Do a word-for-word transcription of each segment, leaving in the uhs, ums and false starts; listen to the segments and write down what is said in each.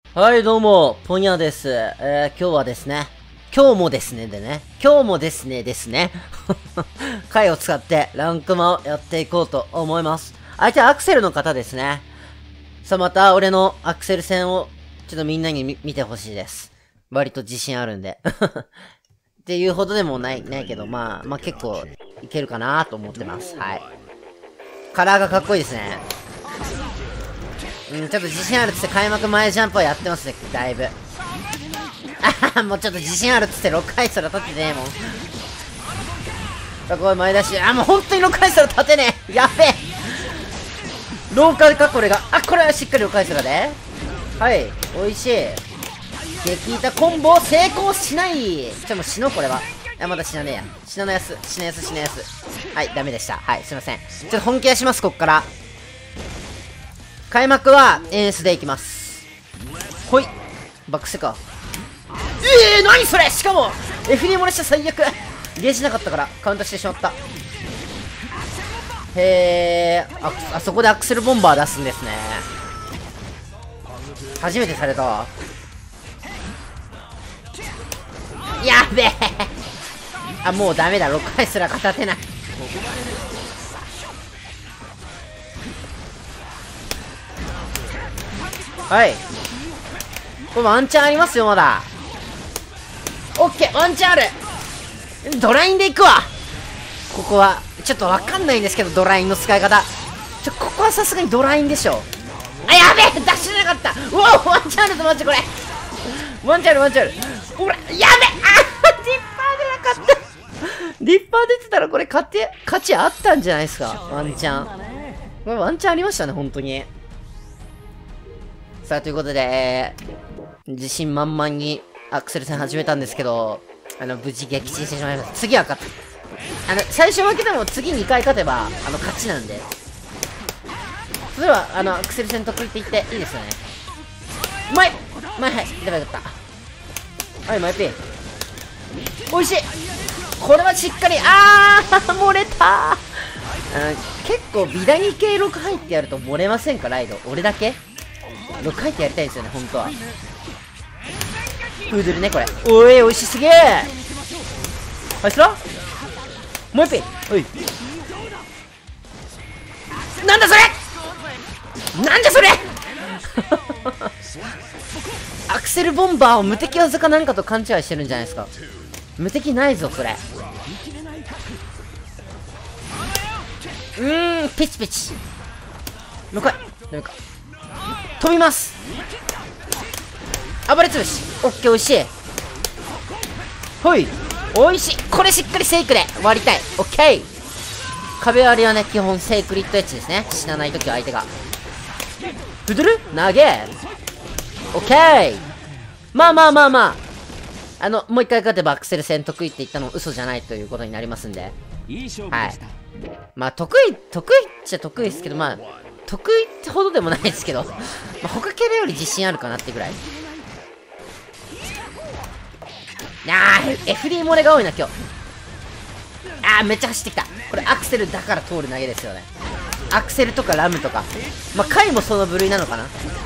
はい、どうも、ポニャです。えー、今日はですね、今日もですね、でね、今日もですね、ですね、回を使ってランクマをやっていこうと思います。相手はアクセルの方ですね。さあ、また俺のアクセル戦を、ちょっとみんなに見てほしいです。割と自信あるんで。っていうほどでもない、ないけど、まあ、まあ結構、いけるかなと思ってます。はい。カラーがかっこいいですね。うん、ちょっと自信あるっつって開幕前ジャンプはやってますね、だいぶ。あはは、もうちょっと自信あるっつってろっかいすら立ってねえもん。さあ、これ前出し。あ、もう本当にろっかいすら立てねえ。やべえ。廊下か、これが。あ、これはしっかりろっかいすらで。はい、美味しい。激痛コンボ成功しない。ちょ、もう死のう、これは。あ、まだ死なねえや。死なのやす、死なやす、死なやす。はい、ダメでした。はい、すいません。ちょっと本気出します、こっから。開幕はエースでいきます。ほい。バックセか。ええー、何それ。しかも エフディー 漏れした最悪。ゲージなかったからカウントしてしまった。へえ、あ、あそこでアクセルボンバー出すんですね。初めてされたわ。やべえ。あ、もうダメだ。ろっかいすら片手ない。はい。これワンチャンありますよ、まだ。オッケー、ワンチャンある。ドラインでいくわ。ここは、ちょっとわかんないんですけど、ドラインの使い方。ちょ、ここはさすがにドラインでしょ。あ、やべえ、出してなかった。うわ、ワンチャンあるぞ、マジこれ。ワンチャンある、ワンチャンある。ほら、やべえ、あー、ディッパー出なかった。ディッパー出てたらこれ勝て、価値あったんじゃないですか、ワンチャン。これワンチャンありましたね、本当に。さあ、ということで、えー、自信満々にアクセル戦始めたんですけど、あの、無事撃沈してしまいました。次は勝った。あの、最初負けても次にかい勝てば、あの、勝ちなんで。それは、あの、アクセル戦得意って言っていいですよね。うまいうまい、はい、でもよかった。はい、マイピー。おいしい。これはしっかり、あー漏れたー。あの、結構、ビダニ系ろく入ってやると漏れませんか、ライド。俺だけろっかいってやりたいですよね、本当は。プードルね、これ。おい、美味しすげえ。はい、そらもう一品。おい。なんだそれなんだそれアクセルボンバーを無敵技か何かと勘違いしてるんじゃないですか。無敵ないぞ、それ。うーん、ピチピチ。ろっかい。ダメか。飛びます。暴れつぶし。オッケー、おいしい。ほい、おいしい。これしっかりセイクで割りたい。オッケー。壁割りはね、基本セイクリッドエッジですね。死なないときは相手がフドゥル投げ。オッケー。まあまあまあまあ、あのもう一回勝てばアクセル戦得意って言ったの嘘じゃないということになりますんで、はい。まあ得意得意っちゃ得意ですけど、まあ得意ってほどでもないですけど、まあ、他キャラより自信あるかなってぐらい。あー、エフディー 漏れが多いな、今日。あー、めっちゃ走ってきた。これアクセルだから通る投げですよね。アクセルとかラムとか。まあ、カイもその部類なのかな。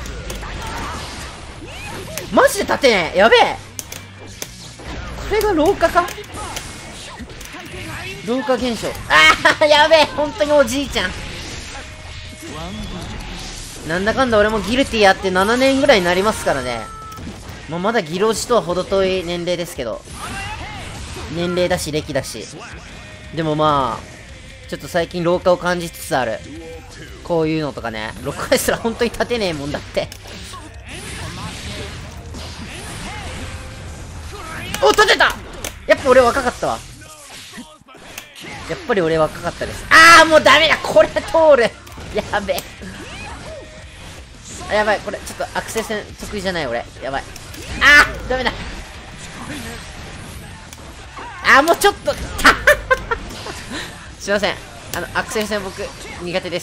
マジで立てねえ。やべえ。これが廊下か、廊下現象。あー、やべえ。本当におじいちゃん。なんだかんだ俺もギルティやってななねんぐらいになりますからね。まあ、まだギロジとは程遠い年齢ですけど、年齢だし歴だし、でもまあちょっと最近老化を感じつつある。こういうのとかね、ろっかいすら本当に立てねえもんだって。お、立てた。やっぱ俺若かったわ。やっぱり俺若かったです。ああ、もうダメだ。これ通る。やべえ。あ、やばい。これちょっとアクセル戦得意じゃない俺。やばい。あー、ダメだ。あー、もうちょっとすいません、あのアクセル戦僕苦手です。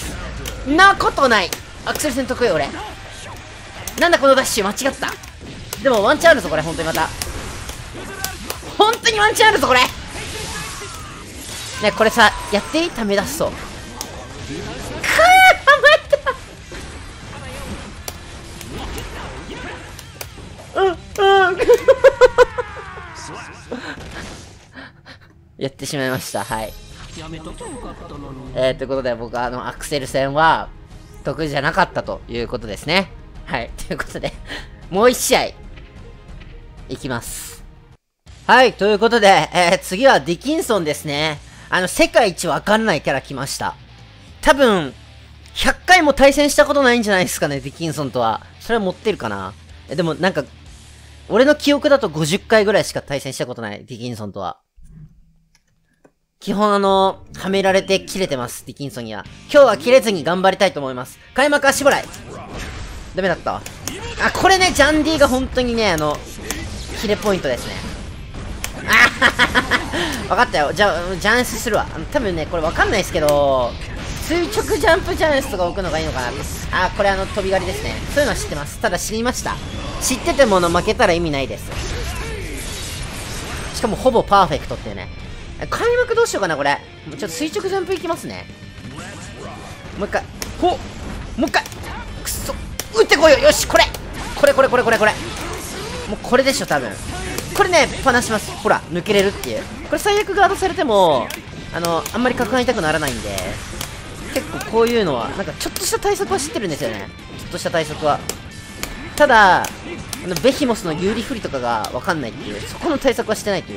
なことない。アクセル戦得意俺。なんだこのダッシュ間違った。でもワンチャンあるぞこれ。本当にまた本当にワンチャンあるぞこれ。ね、これさやっていい？ため出すとくー、はまった。 やってしまいました。はい。えー、ということで僕はあの、アクセル戦は、得意じゃなかったということですね。はい。ということで、もう一試合、いきます。はい。ということで、えー、次はディキンソンですね。あの、世界一わかんないキャラ来ました。多分、ひゃっかいも対戦したことないんじゃないですかね、ディキンソンとは。それは持ってるかな。え、でもなんか、俺の記憶だとごじゅっかいぐらいしか対戦したことない、ディキンソンとは。基本あの、はめられて切れてます、ディキンソンには。今日は切れずに頑張りたいと思います。開幕足払い。ダメだったわ。あ、これね、ジャンディが本当にね、あの、切れポイントですね。あはははわかったよ。じゃあ、ジャンスするわ。あの多分ね、これわかんないですけど、垂直ジャンプジャンスとか置くのがいいのかな。あ、これあの、飛び狩りですね。そういうのは知ってます。ただ知りました。知っててもの負けたら意味ないです。しかもほぼパーフェクトっていうね。開幕どうしようかな、これ。ちょっと垂直ジャンプいきますね。もう一回。ほっもう一回くっそ打ってこいよ。よし、これこれこれこれこれこれもうこれでしょ、多分。これね、パナします。ほら、抜けれるっていう。これ最悪ガードされても、あの、あんまり攪拌痛くならないんで、結構こういうのは、なんかちょっとした対策は知ってるんですよね。ちょっとした対策は。ただ、あの、ベヒモスの有利不利とかがわかんないっていう、そこの対策はしてないという。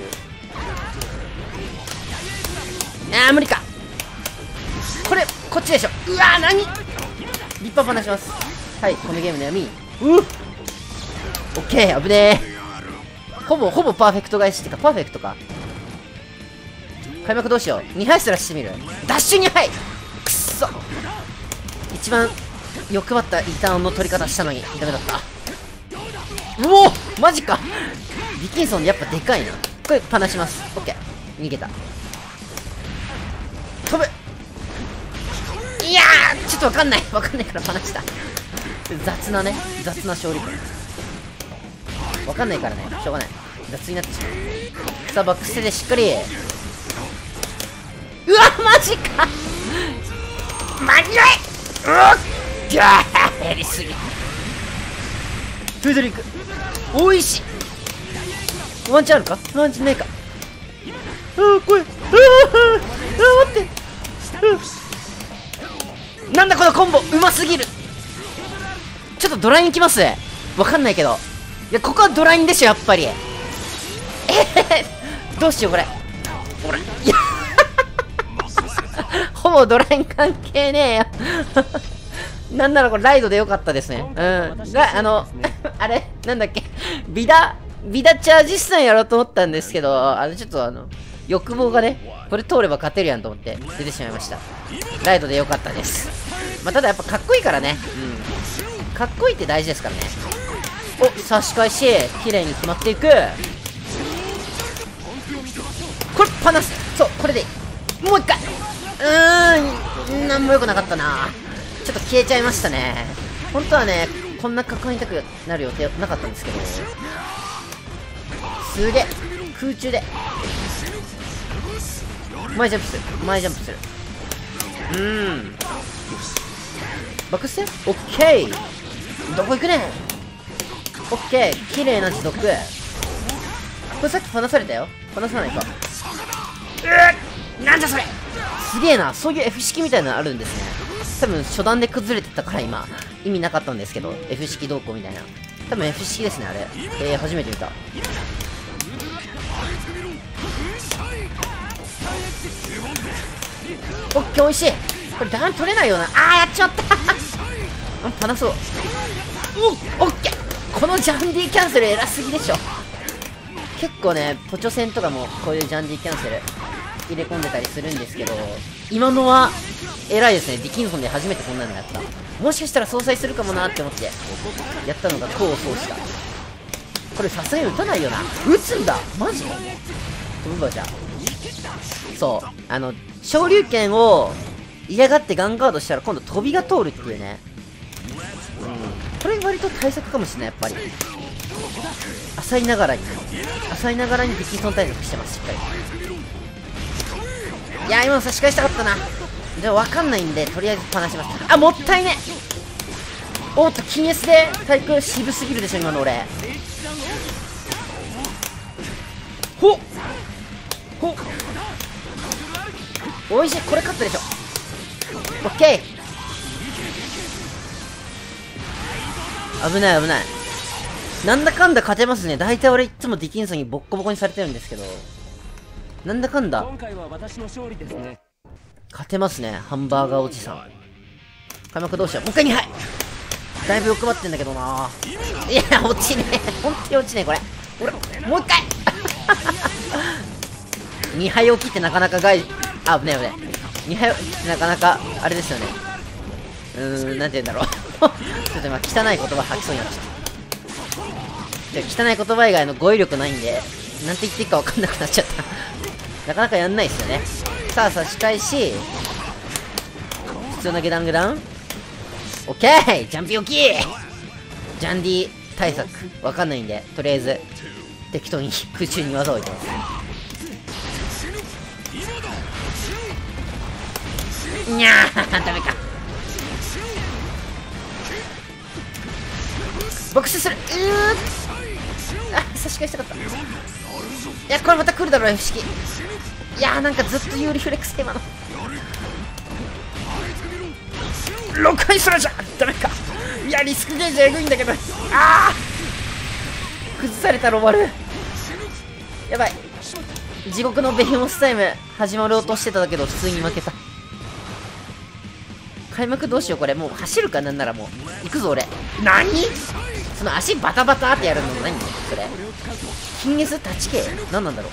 あー、無理か。これ、こっちでしょ。うわー、何立派話します。はい、このゲームの闇。うっオッケー、危ねえ。ほぼ、ほぼパーフェクト返しってか、パーフェクトか。開幕どうしよう。にはいすらしてみる。ダッシュにはいくっそ一番欲張ったリターンの取り方したのに、ダメだった。うおマジかディキンソンやっぱでかいな。これ、パナします。オッケー。逃げた。飛ぶいやーちょっとわかんない。わかんないからパナした。雑なね。雑な勝利点。わかんないからね。しょうがない。雑になってしまう。さあ、バックステでしっかり。うわマジかマジでうわっぎゃーやりすぎ。フードリンクおいしい。ワンチャンあるかワンチャンないか。あー怖い。あーあー待って。なんだこのコンボうますぎる。ちょっとドラインきます。わかんないけど。いや、ここはドラインでしょ、やっぱり。えー、どうしよう、これ。ほら。いやほぼドライン関係ねえよ。なんならこれライドでよかったですね。うん。が、あの、あれなんだっけビダ、ビダチャージスタンやろうと思ったんですけど、あの、ちょっとあの、欲望がね、これ通れば勝てるやんと思って出てしまいました。ライドでよかったです。まあ、ただやっぱかっこいいからね。うん。かっこいいって大事ですからね。お、差し返し、綺麗に決まっていく。これ、パナス。そう、これでいい。もう一回。うーん、なんも良くなかったな。ちょっと消えちゃいましたね。本当はね、こんな抱えたくなる予定なかったんですけど。すげえ。空中で。前ジャンプする。前ジャンプする。うーん。バックステオッケー。どこ行くねん。オッケー。綺麗な持続。これさっき離されたよ。離さないか。うーなんだそれすげえな。そういう F 式みたいなのあるんですね。多分初段で崩れてたから今意味なかったんですけど、 F 式どうこうみたいな。多分 F 式ですねあれ。えー、初めて見た。オッケー、おいしい。これダウン取れないよな。あーやっちまったうん、パナそう。うオッケー。このジャンディキャンセル偉すぎでしょ。結構ねポチョ戦とかもこういうジャンディキャンセル入れ込んでたりするんですけど、今のは偉いですね。ディキンソンで初めてこんなのやった。もしかしたら相殺するかもなって思ってやったのが功を奏した。これさすがに打たないよな。打つんだマジ飛ぶわ。じゃあそうあの昇竜拳を嫌がってガンガードしたら今度飛びが通るっていうね。うんこれ割と対策かもしれない。やっぱり浅いながらに浅いながらにディキンソン対策してます。しっかり。いや今の差し返したかったな。でも分かんないんでとりあえず離します。あもったいね。おっと金 S で対空渋すぎるでしょ今の俺。ほっほっおいしい。これ勝ったでしょ。オッケー。危ない危ない。なんだかんだ勝てますね。大体俺いつもディキンソンにボッコボコにされてるんですけど、なんだかんだ今回は私の勝利ですね。 勝てますね。ハンバーガーおじさん。開幕どうしよう。もう一回にはいだいぶ欲張ってんだけどな。いや落ちねえ。本当に落ちねえこれ。俺もう一回にはい起きってなかなか外あ危ない危ない。にはいってなかなかあれですよね。うーんなんて言うんだろうちょっと今汚い言葉吐きそうになっちゃった。汚い言葉以外の語彙力ないんで、なんて言っていいか分かんなくなっちゃった。なかなかやんないですよね。さあ、差し返し、普通の下段下段オッケージャンピオキージャンディ対策、わかんないんで、とりあえず、適当に空中に技を置いてます。にゃーダメか。ボックスするうーあ、差し返したかった。いや、これまた来るだろう、不思議。いやー、なんかずっと有利フレックス今の。ろっかいすらじゃダメか。いや、リスクゲージエグいんだけど。ああ崩されたロバル。やばい。地獄のベヘモスタイム始まろうとしてたけど、普通に負けた。開幕どうしよう、これ。もう走るかなんならもう。行くぞ、俺。何その足バタバタってやるの何それ金月立ち系何なんだろ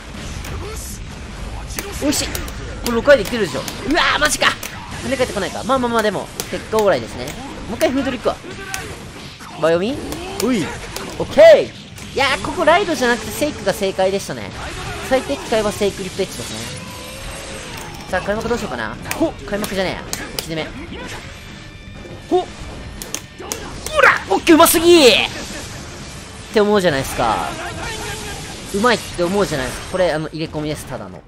う。おいしい。これろっかいで来てるでしょ。うわーマジか。跳ね返ってこないか。まあまあまあでも結果オーライですね。もう一回フードリックはバイオミンういオッケー。いやーここライドじゃなくてセイクが正解でしたね。最適解はセイクリップエッジですね。さあ開幕どうしようかな。ほっ開幕じゃねえや打ち攻め。ほっほらオッケーうますぎーって思うじゃないですか。うまいって思うじゃないですか。これあの入れ込みです、ただの。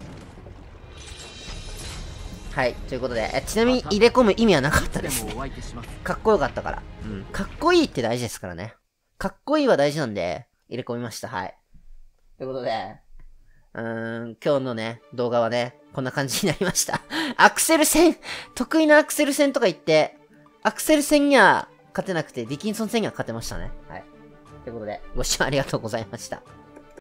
はいということでえちなみに入れ込む意味はなかったですね。かっこよかったから、うん、かっこいいって大事ですからね。かっこいいは大事なんで入れ込みました。はいということでうーん今日のね動画はねこんな感じになりました。アクセル戦得意なアクセル戦とか言ってアクセル戦には勝てなくて、ディキンソン戦には勝てましたね。はい。ということで、ご視聴ありがとうございました。